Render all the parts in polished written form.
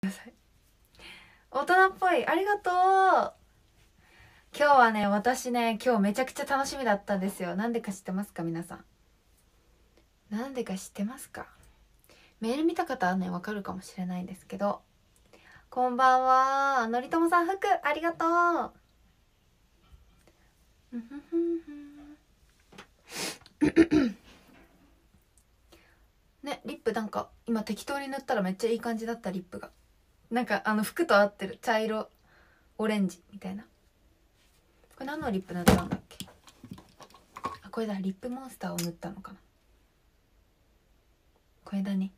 大人っぽい、ありがとう。今日はね、私ね、今日めちゃくちゃ楽しみだったんですよ。なんでか知ってますか皆さん。なんでか知ってますか？メール見た方はね、わかるかもしれないんですけど、こんばんは。のりともさん、服ありがとう。ね、リップなんか今適当に塗ったらめっちゃいい感じだった。リップがなんか服と合ってる。茶色オレンジみたいな。これ何のリップ塗ったんだっけ？あ、これだ。リップモンスターを塗ったのかな。これだね。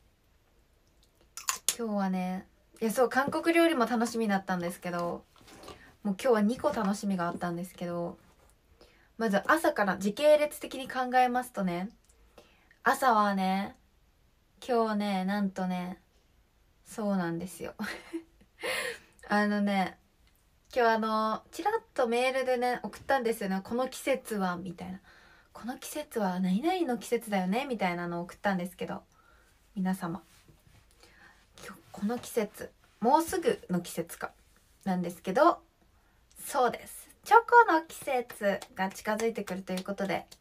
今日はね、いや、そう、韓国料理も楽しみだったんですけど、もう今日は2個楽しみがあったんですけど、まず朝から時系列的に考えますとね、朝はね、今日ね、なんとね、そうなんですよね、今日チラッとメールでね送ったんですよね。この季節はみたいな、この季節は何々の季節だよねみたいなのを送ったんですけど、皆様、今日この季節、もうすぐの季節かなんですけど、そうです、チョコの季節が近づいてくるということで、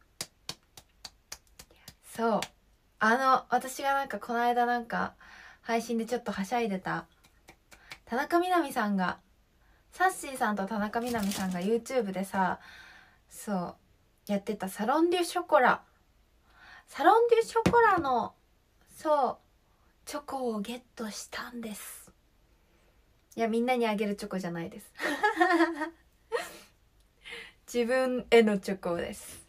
そう、私がなんかこの間なんか配信でちょっとはしゃいでた田中みな実さんが、サッシーさんと田中みな実さんが YouTube でさ、そうやってたサロンデュショコラ、サロンデュショコラの、そうチョコをゲットしたんです。いや、みんなにあげるチョコじゃないです自分へのチョコです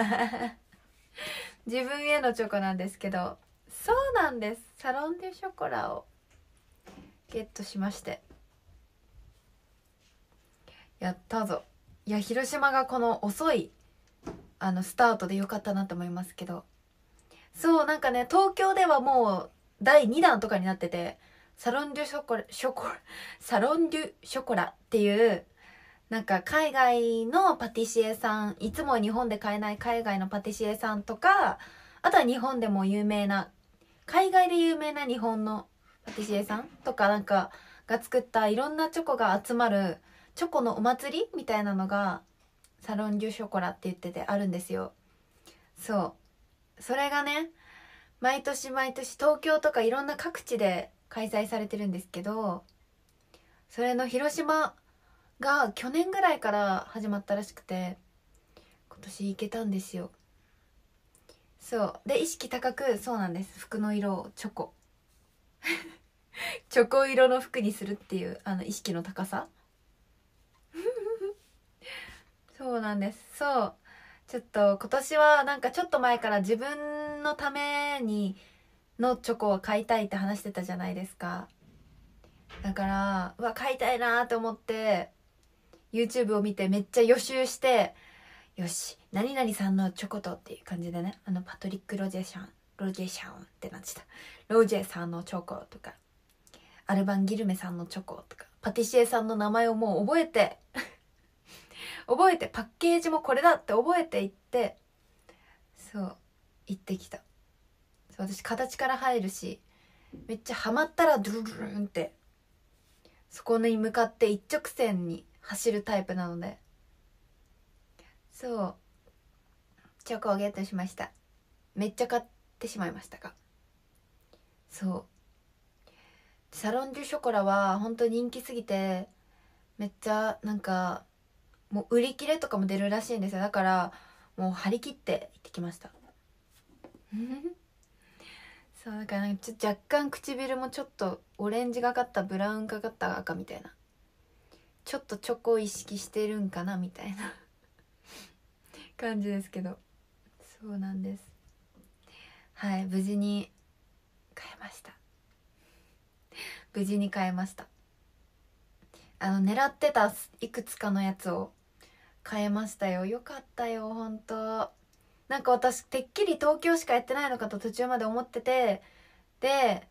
自分へのチョコなんですけど、そうなんです、サロンデュショコラをゲットしまして、やったぞ。いや、広島がこの遅いスタートでよかったなと思いますけど、そうなんかね、東京ではもう第2弾とかになってて、サロンデュショコラサロンデュショコラっていうなんか海外のパティシエさん、いつも日本で買えない海外のパティシエさんとか、あとは日本でも有名な、海外で有名な日本のパティシエさんとかなんかが作ったいろんなチョコが集まるチョコのお祭りみたいなのがサロンデュショコラって言っててあるんですよ。そう、それがね、毎年毎年東京とかいろんな各地で開催されてるんですけど、それの広島が去年ぐらいから始まったらしくて、今年行けたんですよ。そうで、意識高く、そうなんです、服の色をチョコチョコ色の服にするっていう意識の高さそうなんです。そう、ちょっと今年はなんかちょっと前から自分のためにのチョコを買いたいって話してたじゃないですか。だから買いたいなと思って YouTube を見てめっちゃ予習して、よし何々さんのチョコとっていう感じでね、パトリック・ロジェシャンってなっちゃった、ロジェさんのチョコとか、アルバン・ギルメさんのチョコとか、パティシエさんの名前をもう覚えて覚えて、パッケージもこれだって覚えていって、そう行ってきた。そう、私形から入るし、めっちゃハマったらドゥルルルンってそこに向かって一直線に走るタイプなので、そうチョコをゲットしました。めっちゃ買ってしまいましたが、そうサロンデュショコラは本当に人気すぎて、めっちゃなんかもう売り切れとかも出るらしいんですよ。だからもう張り切って行ってきましたそうだからなんか若干唇もちょっとオレンジがかったブラウンがかった赤みたいな、ちょっとチョコを意識してるんかなみたいな感じですけど、そうなんです。はい、無事に買えました。無事に買えました。狙ってたいくつかのやつを買えましたよ。よかったよ本当。なんか私てっきり東京しかやってないのかと途中まで思ってて、で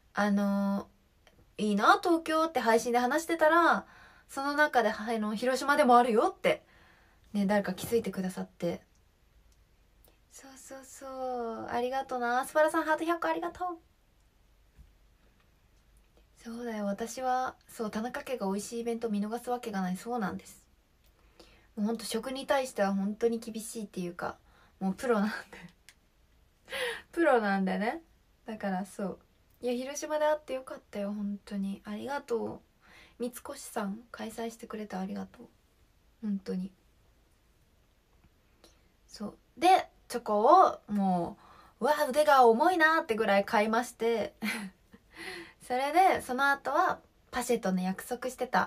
いいな東京って配信で話してたら、その中で広島でもあるよってね、誰か気づいてくださって、そうそうそう、ありがとうな。アスパラさんハート100個ありがとう。 そうだよ、私はそう田中家が美味しいイベント見逃すわけがない。そうなんです。もうほんと食に対しては本当に厳しいっていうか、もうプロなんでプロなんでね。だからそう、いや広島で会ってよかったよ、本当にありがとう。三越さん開催してくれてありがとう、本当に。そうでチョコをもう、うわ腕が重いなってぐらい買いましてそれでその後はパシェとね約束してた、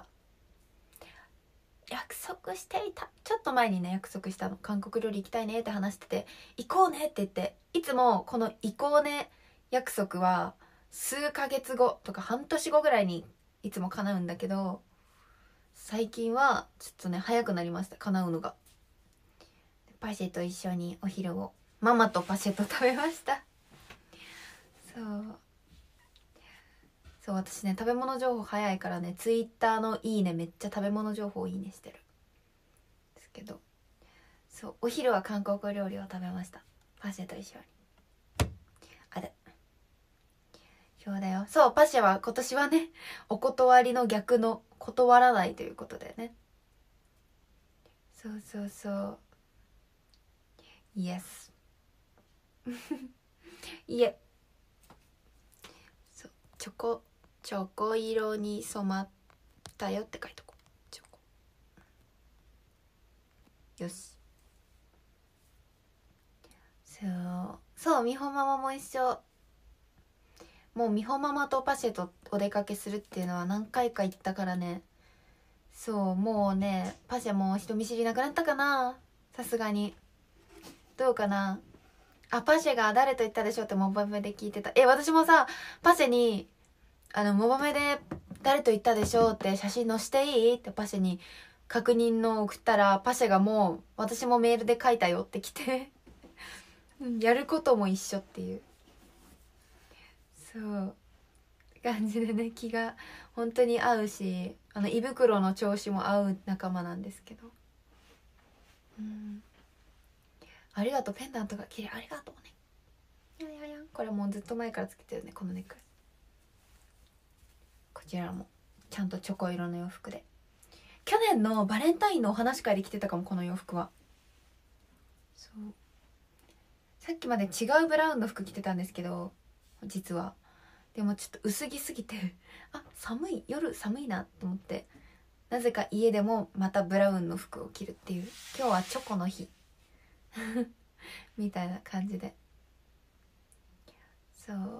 ちょっと前にね約束したの。韓国料理行きたいねって話してて、行こうねって言って、いつもこの行こうね約束は数ヶ月後とか半年後ぐらいにいつも叶うんだけど、最近はちょっとね早くなりました、叶うのが。パシェと一緒にお昼をママとパシェと食べました。そうそう、私ね食べ物情報早いからね、ツイッターのいいねめっちゃ食べ物情報いいねしてるですけど、そうお昼は韓国料理を食べました、パシェと一緒に。あれそうだよ、そうパシェは今年はねお断りの逆の断らないということでね。そうそうそう、イエスいえ、そうチョコ色に染まったよって書いとこう。チョコよし。そうみほママも一緒。もうみほママとパシェとお出かけするっていうのは何回か行ったからね。そうもうねパシェも人見知りなくなったかな、さすがに。どうかなあ、パシェが誰と行ったでしょうってモバメで聞いてた。私もさパシェにモバメで誰と行ったでしょうって写真載していいってパシェに確認の送ったら、パシェがもう私もメールで書いたよって来てやることも一緒っていう、そう感じでね、気が本当に合うし、胃袋の調子も合う仲間なんですけど、ありがとう、ペンダントが綺麗、ありがとうね。これもうずっと前からつけてるね、このネックレス。こちらもちゃんとチョコ色の洋服で、去年のバレンタインのお話会で着てたかも、この洋服は。そうさっきまで違うブラウンの服着てたんですけど、実はでもちょっと薄着すぎて夜寒いなと思って、なぜか家でもまたブラウンの服を着るっていう、今日はチョコの日みたいな感じで。そう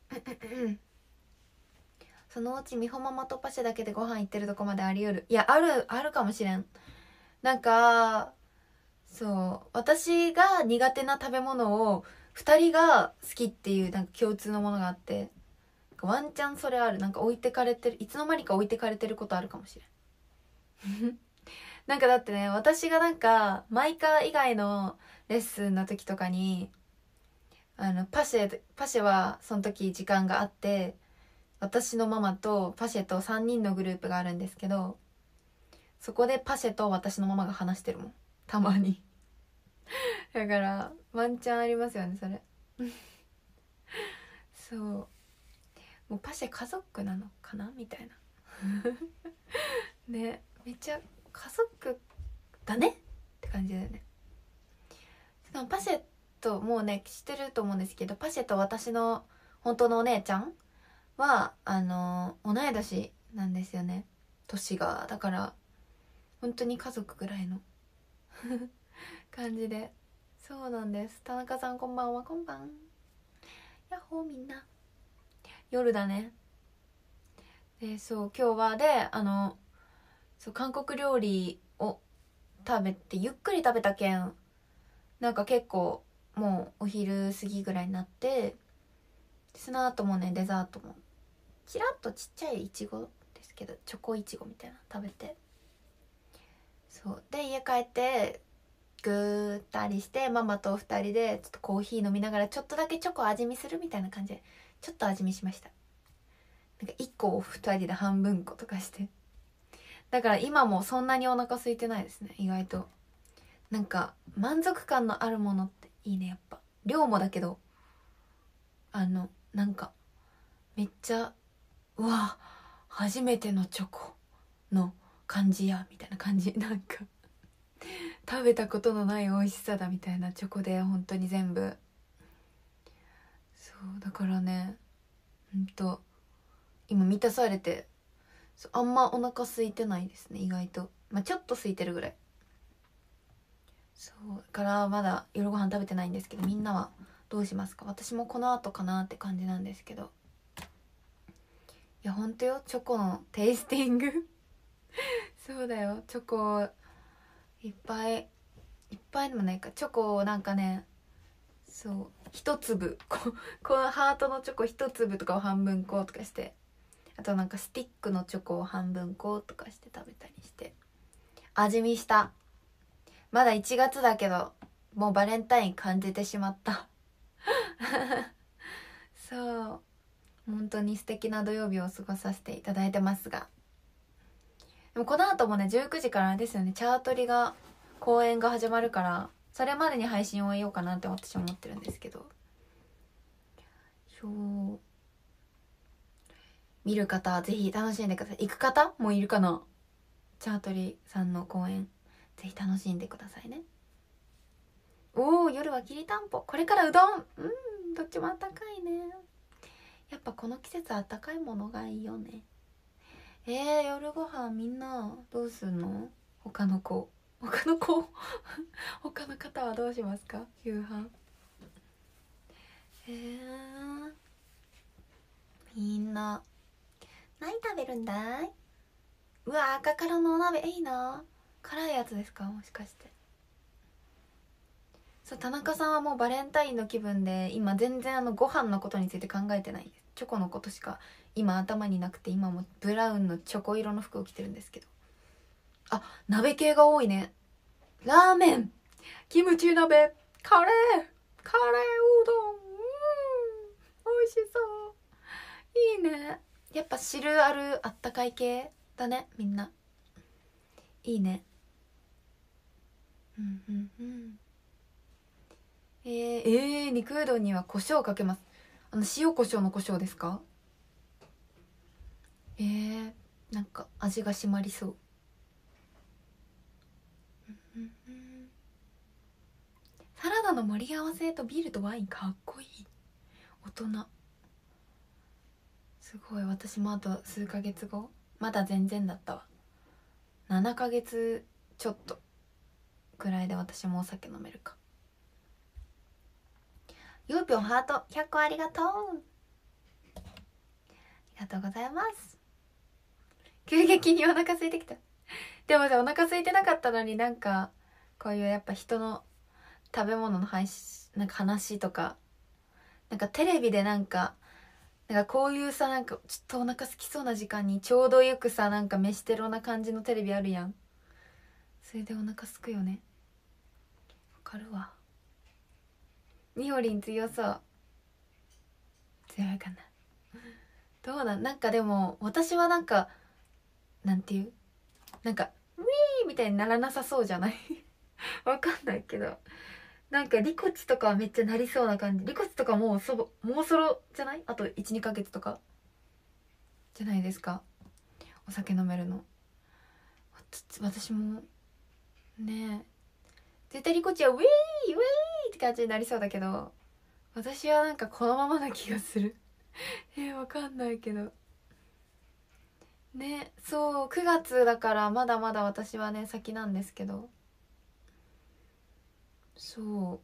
そのうちみほママとパシェだけでご飯行ってるとこまであり得る。いや、あるかもしれん。なんかそう私が苦手な食べ物を2人が好きっていうなんか共通のものがあって、ワンチャンそれある。なんか置いてかれてる、いつの間にか置いてかれてることあるかもしれんなんかだってね、私がなんかマイカー以外のレッスンの時とかにパシェはその時時間があって、私のママとパシェと3人のグループがあるんですけど、そこでパシェと私のママが話してるもん、たまにだからワンチャンありますよねそれそうもうパシェ家族なのかなみたいなね、めっちゃ家族だねって感じだよね。しかもパシェともうね知ってると思うんですけど、パシェと私の本当のお姉ちゃんは同い年なんですよね、年が。だから本当に家族ぐらいの感じで。そうなんです。田中さんこんばんは。こんばんやっほー、みんな夜だね。でそう今日はでそう韓国料理を食べてゆっくり食べたけん、なんか結構もうお昼過ぎぐらいになって、その後もねデザートもちらっとちっちゃいいちごですけどチョコいちごみたいなの食べて、そうで家帰ってぐったりして、ママと2人でちょっとコーヒー飲みながらちょっとだけチョコ味見するみたいな感じでちょっと味見しました。なんか1個を2人で半分ことかして、だから今もそんなにお腹空いてないですね、意外と。なんか満足感のあるものっていいね、やっぱ量もだけどなんかめっちゃうわ初めてのチョコの感じやみたいな感じ、なんか食べたことのない美味しさだみたいなチョコで、本当に全部。そうだからね、今満たされて、あんまお腹空いてないですね、意外と。まあちょっと空いてるぐらい。そうだからまだ夜ご飯食べてないんですけど、みんなはどうしますか？私もこの後かなって感じなんですけど。いやほんとよ、チョコのテイスティングそうだよ、チョコいっぱいいっぱいでもないか、チョコなんかね、そう一粒このハートのチョコ一粒とかを半分こうとかして、あとなんかスティックのチョコを半分こうとかして食べたりして味見した。まだ1月だけどもうバレンタイン感じてしまったそう本当に素敵な土曜日を過ごさせていただいてますが、でもこの後もね19時からですよね、チャートリが公演が始まるから、それまでに配信を終えようかなって私は思ってるんですけど、そう見る方はぜひ楽しんでください。行く方もいるかな、チャートリさんの公演ぜひ楽しんでくださいね。おー、夜はきりたんぽ、これからうどん、どっちもあったかいね。やっぱこの季節あったかいものがいいよね。夜ご飯みんなどうすんの？他の子他の方はどうしますか？夕飯。みんな何食べるんだい？うわ、赤からのお鍋いいな。辛いやつですか、もしかして。そう、田中さんはもうバレンタインの気分で今全然ご飯のことについて考えてないです。チョコのことしか今頭になくて、今もブラウンのチョコ色の服を着てるんですけど。あ、鍋系が多いね。ラーメン、キムチ鍋、カレーうどん、美味しそう。いいね。やっぱ汁あるあったかい系だね、みんな。いいね。肉うどんには胡椒をかけます。塩胡椒の胡椒ですか？なんか味が締まりそう。サラダの盛り合わせとビールとワインかっこいい。大人すごい。私もあと数ヶ月後、まだ全然だったわ。7ヶ月ちょっとくらいで私もお酒飲めるか。ゆうぴょんハート100個ありがとう。ありがとうございます。急激にお腹空いてきた。でもさ、お腹空いてなかったのに、なんかこういうやっぱ人の食べ物のなんか話とか、なんかテレビでなんかこういうさ、なんかちょっとお腹空きそうな時間にちょうどよくさ、なんか飯テロな感じのテレビあるやん。それでお腹すくよね。わかるわ。みほりん強そう。強いかな。どうなんかでも私はなんかなんていうなんかウィーみたいにならなさそうじゃないわかんないけど、なんかリコチとかはめっちゃなりそうな感じ。リコチとかもうそろじゃない？あと 1,2 ヶ月とかじゃないですか、お酒飲めるの。私もねえ、絶対リコチはウィーって感じになりそうだけど、私はなんかこのままな気がするわかんないけどね。そう9月だからまだまだ私はね先なんですけど、そう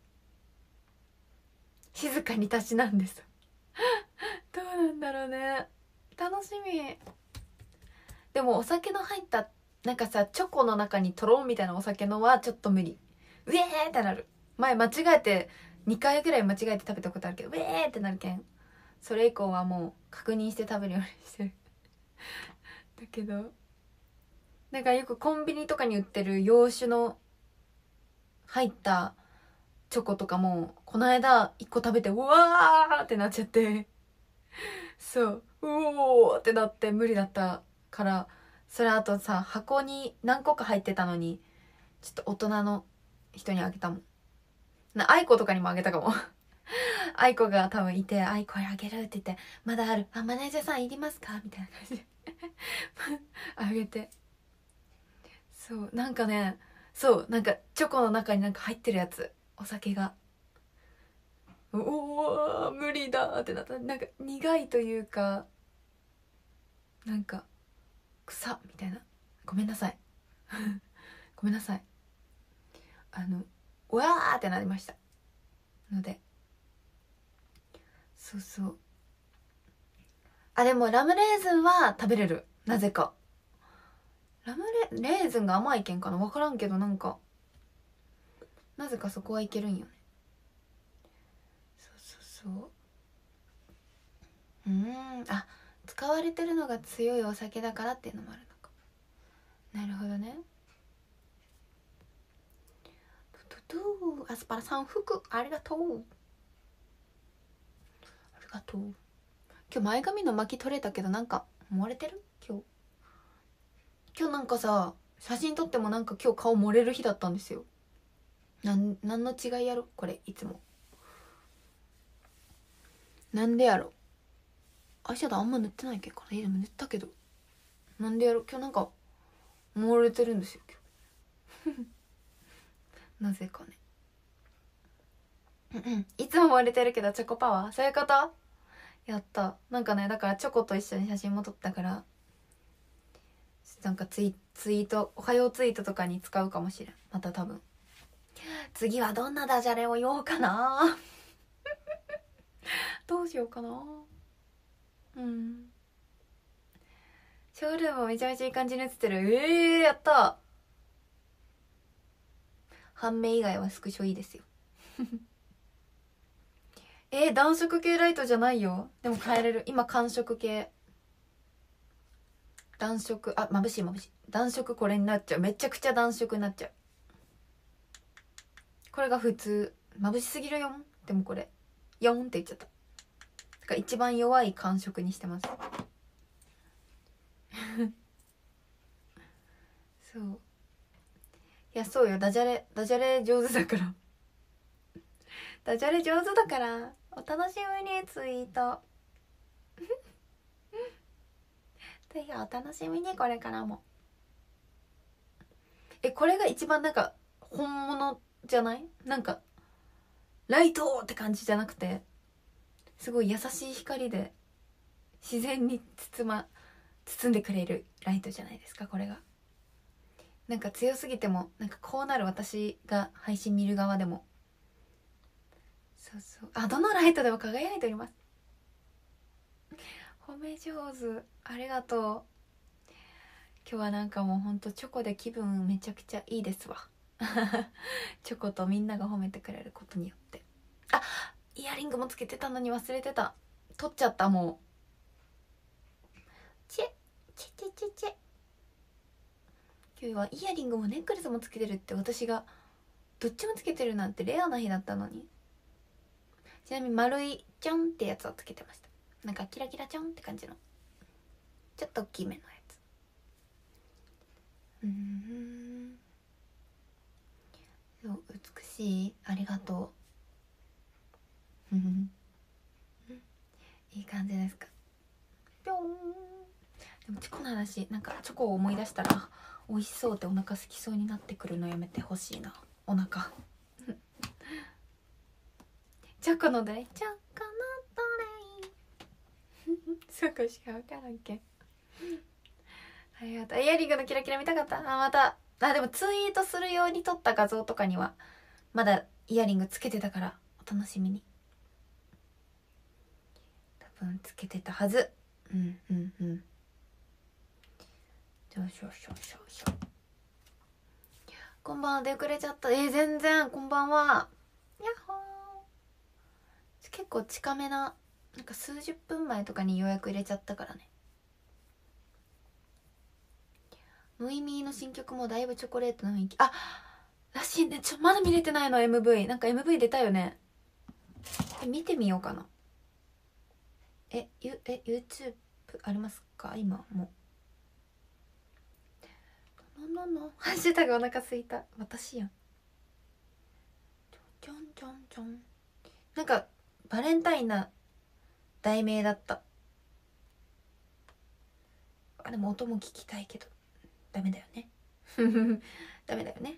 静かにたしなんですどうなんだろうね、楽しみ。でもお酒の入ったなんかさ、チョコの中にとろんみたいなお酒のはちょっと無理。ウェーってなる。前間違えて2回ぐらい間違えて食べたことあるけど、ウェーってなるけん、それ以降はもう確認して食べるようにしてるだけどなんかよくコンビニとかに売ってる洋酒の入ったチョコとかもこの間1個食べてうわーってなっちゃってそううおーってなって無理だったから、それあとさ箱に何個か入ってたのにちょっと大人の人にあげたもん。あいことかにもあげたかも愛子が多分いて、愛これあげるって言って、まだある、あ、マネージャーさんいりますかみたいな感じであげて、そうなんかね、そうなんかチョコの中になんか入ってるやつ、お酒が、おお無理だってなった。なんか苦いというか、なんか草みたいな、ごめんなさいごめんなさい、うわーってなりましたので、そうそう。あ、でもラムレーズンは食べれる、なぜか。レーズンが甘いけんかな、分からんけど、なんかなぜかそこはいけるんよね。そうそうそう。あ、使われてるのが強いお酒だからっていうのもあるのか。なるほどね。アスパラさん服ありがとう、ありがとう。今日前髪の巻き取れたけど、なんか漏れてる。今日なんかさ、写真撮ってもなんか今日顔漏れる日だったんですよ。なんの違いやろこれ、いつもなんでやろ。アイシャドウあんま塗ってないけんかな。でも塗ったけど、なんでやろ今日なんか漏れてるんですよ今日なぜかね。いつも漏れてるけどチョコパワー、そういうこと。やった。なんかね、だからチョコと一緒に写真も撮ったから、なんかツイート、おはようツイートとかに使うかもしれん。また多分次はどんなダジャレを言おうかなどうしようかな。ショールームもめちゃめちゃいい感じに映ってる。やった。判明以外はスクショいいですよ暖色系ライトじゃないよ。でも変えれる。今寒色系、暖色、あ、眩しい眩しい。暖色これになっちゃう。めちゃくちゃ暖色になっちゃう。これが普通。眩しすぎるよん。でもこれヨンって言っちゃった。だから一番弱い寒色にしてますそういや、そうよ。ダジャレ上手だからダジャレ上手だから。お楽しみにツイートぜひお楽しみに、これからも。これが一番なんか本物じゃない？なんかライトって感じじゃなくて、すごい優しい光で自然に包んでくれるライトじゃないですか、これが。なんか強すぎても、なんかこうなる、私が配信見る側でも。そうそう。あ、どのライトでも輝いております。褒め上手、ありがとう。今日はなんかもうほんとチョコで気分めちゃくちゃいいですわチョコとみんなが褒めてくれることによって。あ、イヤリングもつけてたのに忘れてた。取っちゃった。もうチェチェチェチェチェ。今日はイヤリングもネックレスもつけてるって、私がどっちもつけてるなんてレアな日だったのに。ちなみに丸いチョンってやつをつけてました。なんかキラキラチョンって感じの、ちょっと大きめのやつ。そう美しい、ありがとういい感じですか。ぴょん。でもチョコの話、なんかチョコを思い出したら美味しそうってお腹空きそうになってくるのやめてほしいな、お腹チョコのどれ、チョコのどれそこしか分からんけん。ありがとう。イヤリングのキラキラ見たかった。また。でもツイートするように撮った画像とかにはまだイヤリングつけてたから、お楽しみに。多分つけてたはず。こんばんは。出遅れちゃった。全然。こんばんは。やっほー。結構近めな、なんか数十分前とかに予約入れちゃったからね。ノイミーの新曲もだいぶチョコレートの雰囲気、らしいね。まだ見れてないの。 MV なんか MV 出たよね。見てみようかな。YouTube ありますか今もう。ハッシュタグお腹すいた、私やん。ちょんちょんちょん。なんかバレンタインな題名だった。でも音も聞きたいけどダメだよねダメだよね。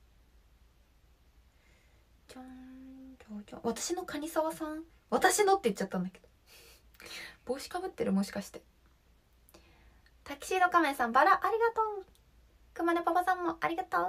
ちょんちょんちょん。私のカニサワさん、私のって言っちゃったんだけど帽子かぶってる、もしかして。タキシード仮面さん、バラありがとう。くまねパパさんもありがとう。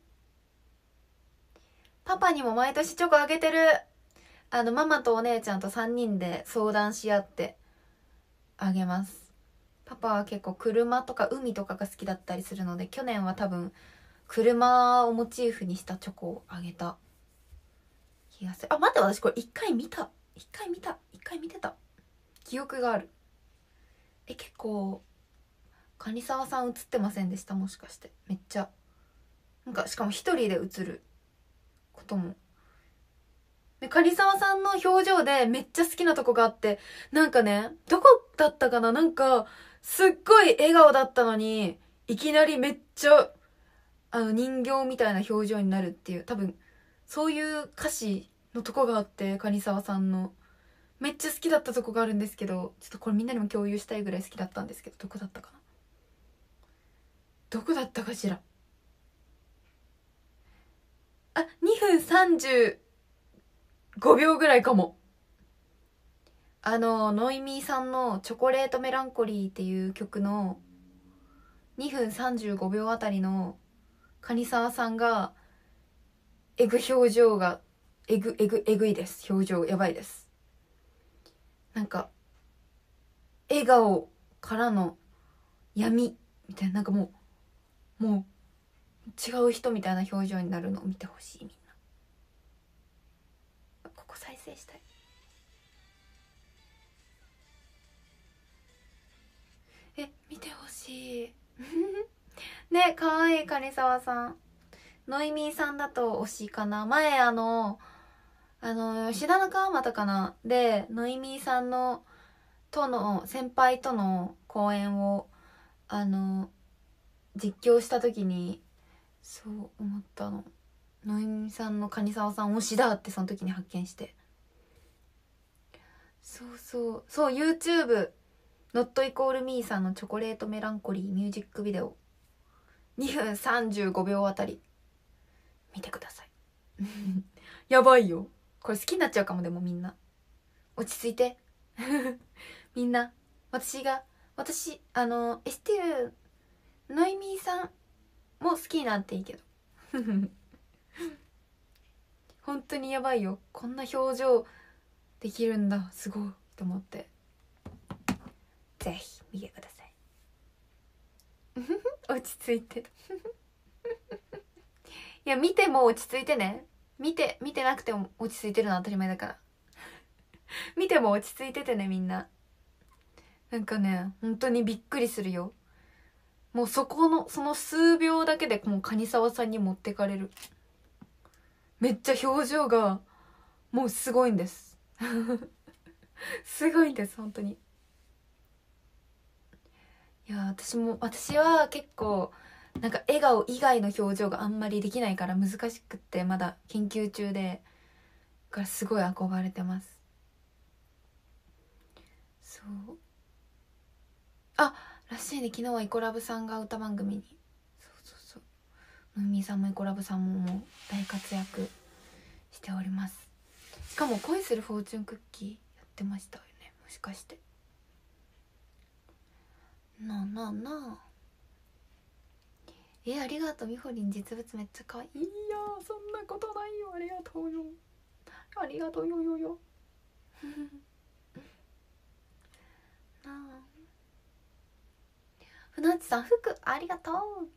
パパにも毎年チョコあげてる。ママとお姉ちゃんと3人で相談し合ってあげます。パパは結構車とか海とかが好きだったりするので、去年は多分車をモチーフにしたチョコをあげた気がする。あ、待って、私これ一回見てた記憶がある。結構カニサワさん映ってませんでした？もしかして。めっちゃなんか、しかも一人で映ることも。でカニサワさんの表情でめっちゃ好きなとこがあって、なんかね、どこだったかな、なんかすっごい笑顔だったのにいきなりめっちゃ人形みたいな表情になるっていう、多分そういう歌詞のとこがあって、カニサワさんのめっちゃ好きだったとこがあるんですけど、ちょっとこれみんなにも共有したいぐらい好きだったんですけど、どこだったかな、どこだったかしら。あ、2分35秒ぐらいかも。ノイミーさんのチョコレートメランコリーっていう曲の2分35秒あたりのカニサワさんが表情がえぐいです。表情やばいです。なんか笑顔からの闇みたいな、なんかもう違う人みたいな表情になるのを見てほしい。みんなここ再生したい。見てほしいね、かわいいカニサワさん。ノイミーさんだと推しかな。前吉田の川又かなで、ノイミーさんの先輩との公演を実況した時にそう思ったの。ノイミーさんのカニサワさん推しだってその時に発見して、そう YouTube Not Equal Me さんのチョコレートメランコリーミュージックビデオ2分35秒あたり見てくださいやばいよこれ。好きになっちゃうかも。でもみんな落ち着いてみんなSTU ノイミーさんも好きになっていいけど本当にやばいよ。こんな表情できるんだ、すごいと思って、ぜひ見てください落ち着いていや、見ても落ち着いてね。見てなくても落ち着いてるのは当たり前だから見ても落ち着いててね、みんな。なんかね、本当にびっくりするよ。もうその数秒だけでもうカニサワさんに持ってかれる。めっちゃ表情がもうすごいんですすごいんです、本当に。いや、私は結構なんか笑顔以外の表情があんまりできないから難しくって、まだ研究中で、だからすごい憧れてます。そうらしいね。昨日はイコラブさんが歌番組に、そうムーミンさんもイコラブさんももう大活躍しております。しかも恋するフォーチュンクッキーやってましたよね、もしかして。なあありがとう。みほりん実物めっちゃ可愛い。いやそんなことないよ。ありがとうよ。ありがとうよなあ。ふなっちさん、服ありがとう。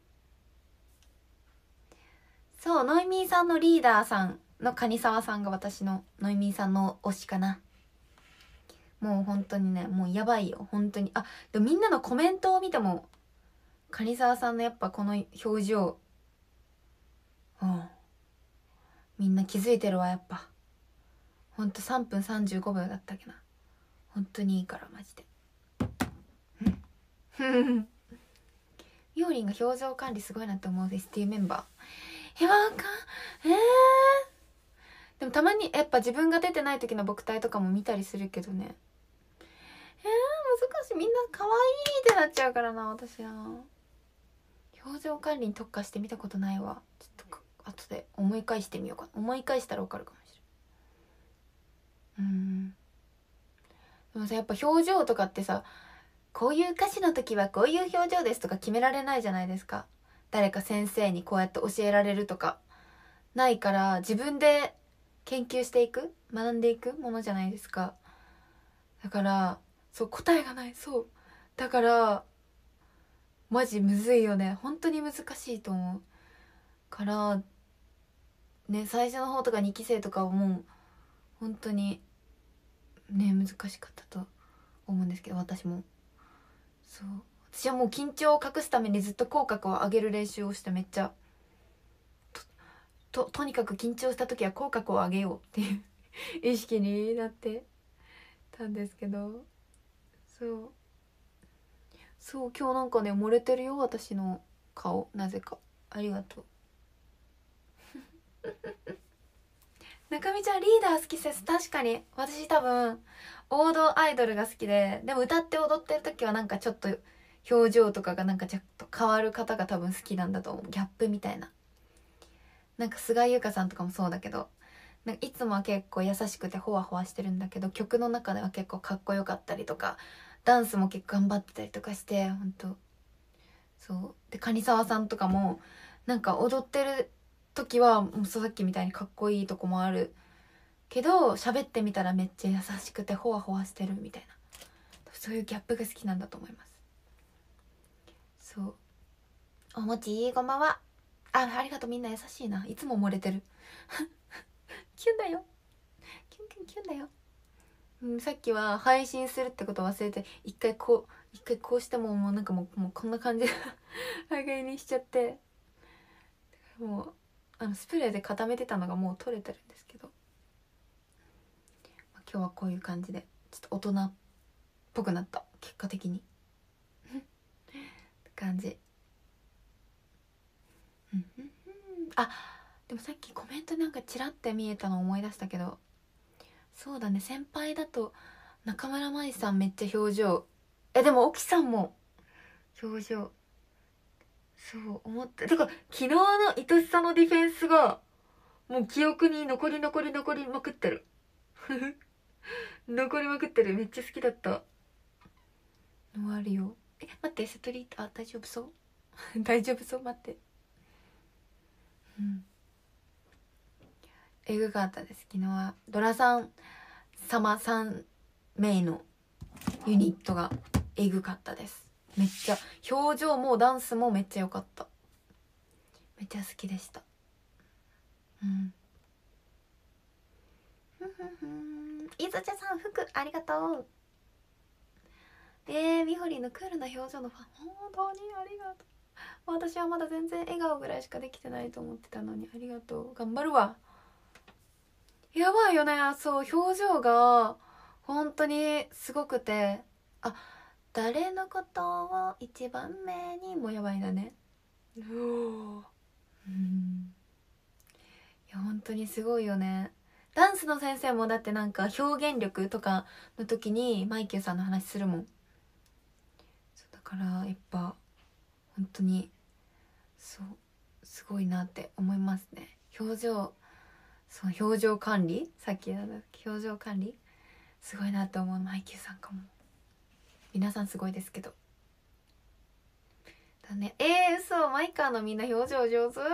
そう、ノイミーさんのリーダーさんのカニサワさんが私のノイミーさんの推しかな。もう本当にね、もうやばいよ本当に。でもみんなのコメントを見てもカニサワさんのやっぱこの表情、みんな気づいてるわ。やっぱほんと3分35秒だったっけな。本当にいいからマジでみおりんが表情管理すごいなって思うですっていうメンバー。 でもたまにやっぱ自分が出てない時の僕体とかも見たりするけどね。難しい。みんな可愛いってなっちゃうからな、私な。表情管理に特化して見たことないわ。ちょっと後で思い返してみようかな。思い返したら分かるかもしれない。でもさ、やっぱ表情とかってさ、こういう歌詞の時はこういう表情ですとか決められないじゃないですか。誰か先生にこうやって教えられるとかないから、自分で研究していく、学んでいくものじゃないですか。だからそう、答えがない。そうだからマジむずいよね。本当に難しいと思うからね。最初の方とか2期生とかはもう本当にね難しかったと思うんですけど、私もそう、私はもう緊張を隠すためにずっと口角を上げる練習をして、めっちゃとにかく緊張した時は口角を上げようっていう意識になってたんですけど、そう今日なんかね漏れてるよ、私の顔。なぜかありがとう。中身ちゃんリーダー好きです。確かに私多分王道アイドルが好きで、でも歌って踊ってる時はなんかちょっと表情とかがなんかちょっと変わる方が多分好きなんだと思う。ギャップみたいな。なんか菅井友香さんとかもそうだけど、なんかいつもは結構優しくてホワホワしてるんだけど、曲の中では結構かっこよかったりとか、ダンスも結構頑張ってたりとかして、ほんとそうで、蟹沢さんとかもなんか踊ってる時はもうさっきみたいにかっこいいとこもあるけど、喋ってみたらめっちゃ優しくてホワホワしてるみたいな、そういうギャップが好きなんだと思います。そう、おもちこんばんは。ありがとう。みんな優しいな。いつも漏れてるキュンだよ、キュンキュンキュンだよ。さっきは配信するってこと忘れて、一回こうしてもうなんかもうこんな感じで上がりにしちゃって、もうスプレーで固めてたのがもう取れてるんですけど、今日はこういう感じでちょっと大人っぽくなった、結果的にって感じ。でもさっきコメントなんかチラって見えたの思い出したけど、そうだね、先輩だと中村舞さんめっちゃ表情、でも沖さんも表情、そう思って、だから昨日の愛しさのディフェンスがもう記憶に残りまくってる残りまくってる。めっちゃ好きだったのあるよ。待って、セトリート、大丈夫そう大丈夫そう、待って。えぐかったです。昨日はドラさん様3名のユニットがえぐかったです。めっちゃ表情もダンスもめっちゃ良かった。めっちゃ好きでした。いずちゃさん、服ありがとう。みほりんのクールな表情のファン、本当にありがとう。私はまだ全然笑顔ぐらいしかできてないと思ってたのに、ありがとう。頑張るわ。やばいよね。そう、表情が本当にすごくて、誰のことを一番目にもやばいんだね。いや本当にすごいよね。ダンスの先生もだってなんか表現力とかの時にマイケルさんの話するもん。だからやっぱ本当にそうすごいなって思いますね。表情管理、さっきの表情管理すごいなって思う。マイケルさんかも。皆さんすごいですけどだね。嘘、マイカーのみんな表情上手、ありがと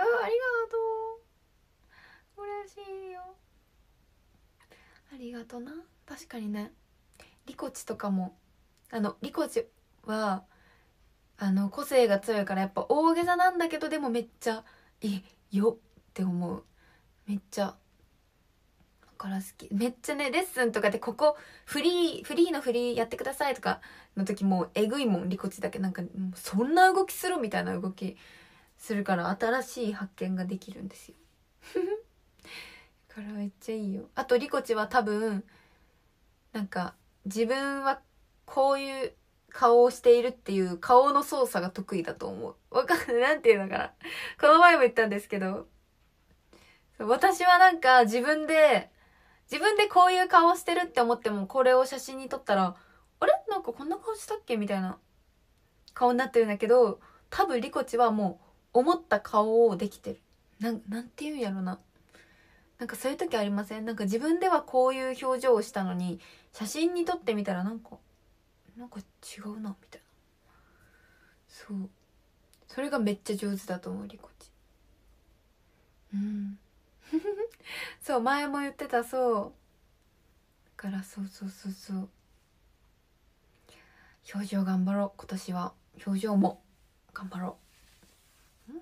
う、嬉しいよ、ありがとな。確かにね、リコチとかもリコチは個性が強いからやっぱ大げさなんだけど、でもめっちゃよって思う。めっちゃだから好き。めっちゃね、レッスンとかでここフリーやってくださいとかの時もえぐいもん。リコチだけなんかそんな動きするみたいな動きするから新しい発見ができるんですよだからめっちゃいいよ。あとリコチは多分なんか自分はこういう顔をしているっていう顔の操作が得意だと思う。わかんない、なんていうのかな、この前も言ったんですけど、 私はなんか自分でこういう顔してるって思っても、これを写真に撮ったら、あれなんかこんな顔したっけみたいな顔になってるんだけど、多分リコチはもう思った顔をできてる。なんて言うんやろな。なんかそういう時ありません？なんか自分ではこういう表情をしたのに、写真に撮ってみたらなんか違うな、みたいな。そう。それがめっちゃ上手だと思う、リコチ。うん。そう、前も言ってた、そう。だからそう。表情頑張ろう、今年は。表情も頑張ろう。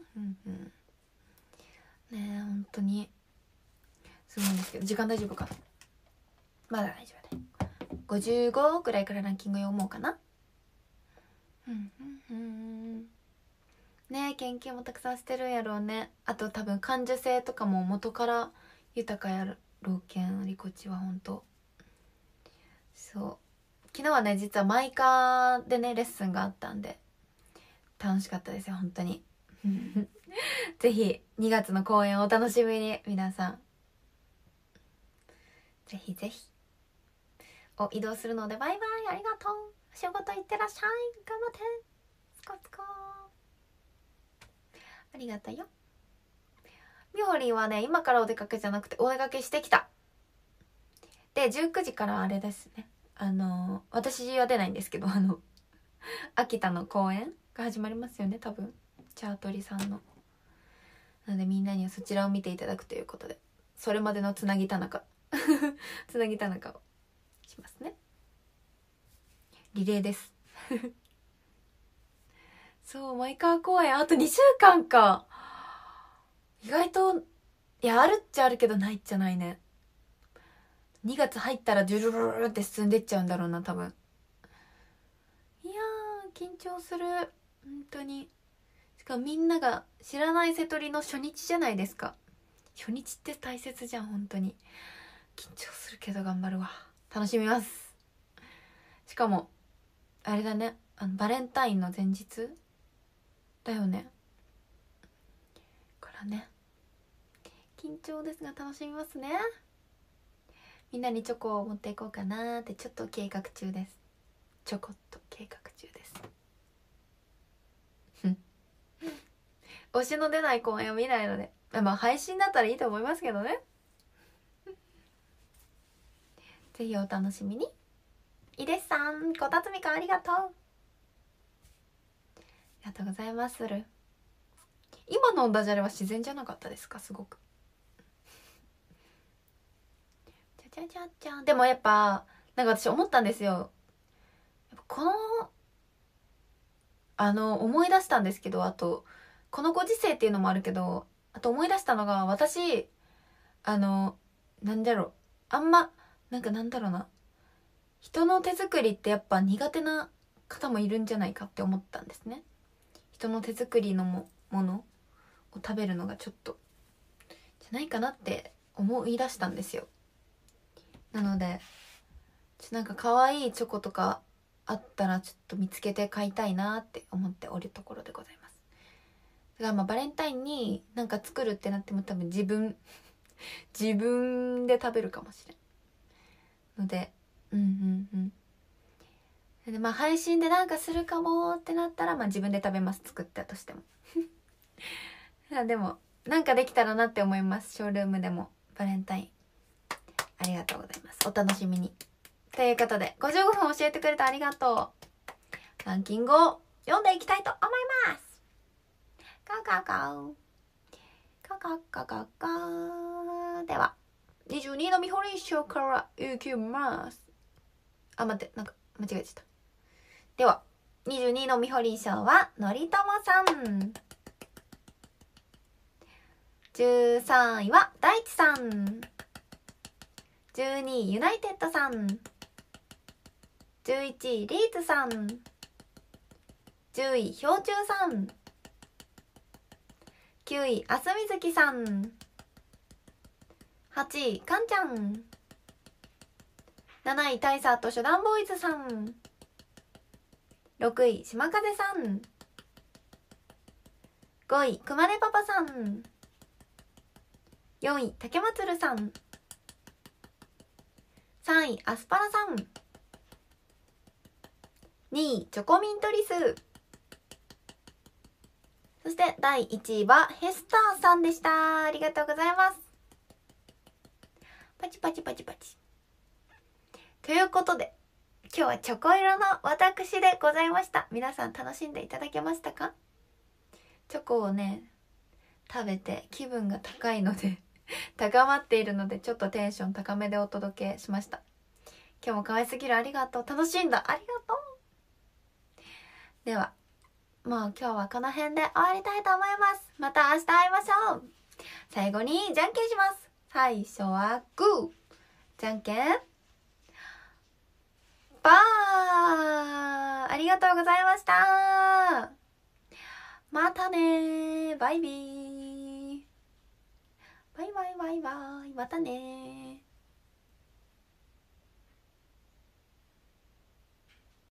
ねえ、本当に。すごいんですけど、時間大丈夫かな？まだ大丈夫だ。55くらいからランキング読もうかな。ねえ、研究もたくさんしてるんやろうね。あと多分感受性とかも元から豊かやろうけん、リコチはほんと。そう。昨日はね、実はマイカーでね、レッスンがあったんで、楽しかったですよ、本当に。ぜひ、2月の公演をお楽しみに、皆さん。ぜひぜひ。移動するので、バイバイ、ありがとう。仕事行ってらっしゃい。頑張って。スコスコ。ありがとうよ。みほりんはね、今からお出かけじゃなくて、お出かけしてきた。で、19時からあれですね。私は出ないんですけど、秋田の公演が始まりますよね、多分。チャートリさんの。なのでみんなにはそちらを見ていただくということで、それまでのつなぎ田中つなぎ田中をしますね。リレーですそう、前川公演あと2週間か。意外と、いや、あるっちゃあるけどないっちゃないね。2月入ったらジュルルルルって進んでっちゃうんだろうな、多分。いやー、緊張する。本当に。しかもみんなが知らない瀬戸りの初日じゃないですか。初日って大切じゃん、本当に。緊張するけど頑張るわ。楽しみます。しかも、あれだね。バレンタインの前日だよね。からね。緊張ですが楽しみますね。みんなにチョコを持っていこうかなーってちょっと計画中です。ちょこっと計画中です。推しの出ない公演を見ないので、まあ配信だったらいいと思いますけどね。ぜひお楽しみに。いでさん、こたつみかんありがとう。ありがとうございまする。今のダジャレは自然じゃなかったですか？すごく。じゃじゃじゃん。でもやっぱなんか私思ったんですよ。この思い出したんですけど、あとこのご時世っていうのもあるけど、あと思い出したのが、私なんだろう、あんまなんだろうな、人の手作りってやっぱ苦手な方もいるんじゃないかって思ったんですね。人の手作りのものを食べるのがちょっとじゃないかなって思い出したんですよ。なのでなんか可愛いチョコとかあったらちょっと見つけて買いたいなって思っておるところでございます。だからまあバレンタインになんか作るってなっても多分自分で食べるかもしれんので、でまあ配信でなんかするかもってなったら、まあ自分で食べます、作ったとしてもでもなんかできたらなって思います。ショールームでもバレンタインありがとうございます。お楽しみに。ということで55分教えてくれてありがとう。ランキングを読んでいきたいと思います。カカカウカカカカカでは22位のみほりん賞からいきます。あ、待って、なんか間違えちゃった。では22位のみほりん賞はのりともさん。13位は大地さん。12位ユナイテッドさん。11位リーツさん。10位氷柱さん。9位あすみずきさん。8位かんちゃん。7位タイサーと初段ボーイズさん。6位島風さん。5位くまねパパさん。 4位竹まつるさん、3位アスパラさん、2位チョコミントリス、そして第1位はヘスターさんでした。ありがとうございます。パチパチパチパチ。ということで今日はチョコ色の私でございました。皆さん楽しんでいただけましたか？チョコをね食べて気分が高いので高まっているので、ちょっとテンション高めでお届けしました。今日も可愛すぎる、ありがとう。楽しんだ、ありがとう。ではもう今日はこの辺で終わりたいと思います。また明日会いましょう。最後にじゃんけんします。最初はグー、じゃんけんパー。ありがとうございました。またね、バイビー。バイバイバイバイ、またね。